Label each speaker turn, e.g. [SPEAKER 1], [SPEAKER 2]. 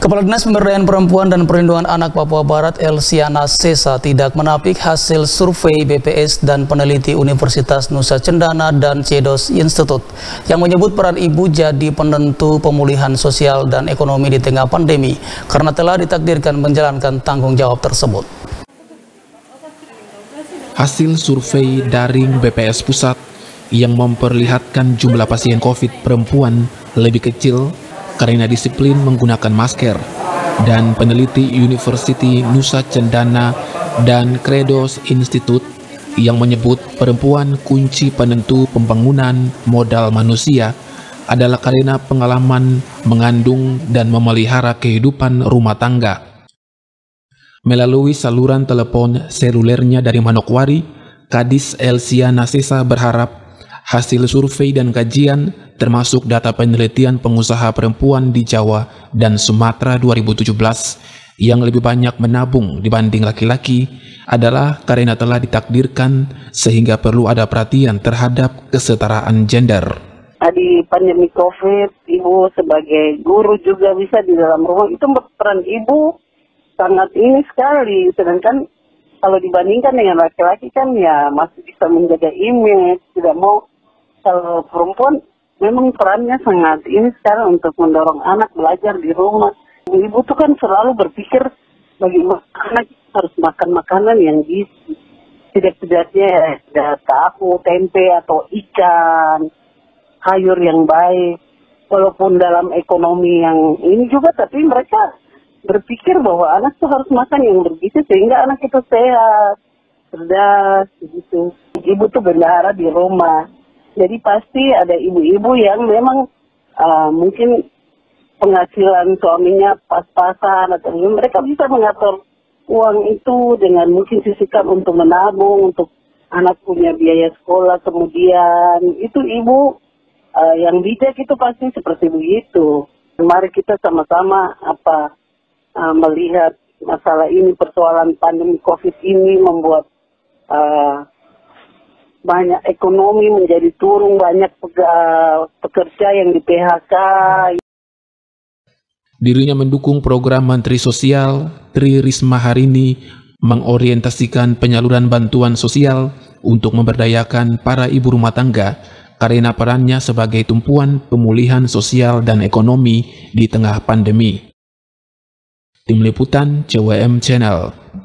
[SPEAKER 1] Kepala Dinas Pemberdayaan Perempuan dan Perlindungan Anak Papua Barat, Elsiana Sesa, tidak menapik hasil survei BPS dan peneliti Universitas Nusa Cendana dan Cedos Institute yang menyebut peran ibu jadi penentu pemulihan sosial dan ekonomi di tengah pandemi karena telah ditakdirkan menjalankan tanggung jawab tersebut.
[SPEAKER 2] Hasil survei daring BPS Pusat yang memperlihatkan jumlah pasien COVID perempuan lebih kecil karena disiplin menggunakan masker, dan peneliti University Nusa Cendana dan Cedos Institute yang menyebut perempuan kunci penentu pembangunan modal manusia adalah karena pengalaman mengandung dan memelihara kehidupan rumah tangga. Melalui saluran telepon selulernya dari Manokwari, Kadis Elsiana Sesa berharap hasil survei dan kajian termasuk data penelitian pengusaha perempuan di Jawa dan Sumatera 2017 yang lebih banyak menabung dibanding laki-laki adalah karena telah ditakdirkan sehingga perlu ada perhatian terhadap kesetaraan gender.
[SPEAKER 3] Di pandemi COVID, ibu sebagai guru juga bisa di dalam rumah, itu peran ibu sangat ini sekali. Sedangkan kalau dibandingkan dengan laki-laki kan ya masih bisa menjaga image, tidak mau. Kalau perempuan memang perannya sangat ini sekarang untuk mendorong anak belajar di rumah. Ibu tuh kan selalu berpikir bagaimana anak harus makan makanan yang gizi. Tidak-tidaknya ada tahu, tempe atau ikan, sayur yang baik. Walaupun dalam ekonomi yang ini juga, tapi mereka berpikir bahwa anak tuh harus makan yang bergizi sehingga anak itu sehat, cerdas, gitu. Ibu tuh bendahara di rumah. Jadi pasti ada ibu-ibu yang memang mungkin penghasilan suaminya pas-pasan atau mereka bisa mengatur uang itu dengan mungkin sisihkan untuk menabung, untuk anak punya biaya sekolah kemudian. Itu ibu yang bijak itu pasti seperti begitu. Mari kita sama-sama melihat masalah ini, persoalan pandemi COVID ini membuat banyak ekonomi menjadi turun, banyak pekerja yang di PHK.
[SPEAKER 2] Dirinya mendukung program Menteri Sosial Tri Risma hari ini mengorientasikan penyaluran bantuan sosial untuk memberdayakan para ibu rumah tangga karena perannya sebagai tumpuan pemulihan sosial dan ekonomi di tengah pandemi. Tim Liputan CWM Channel.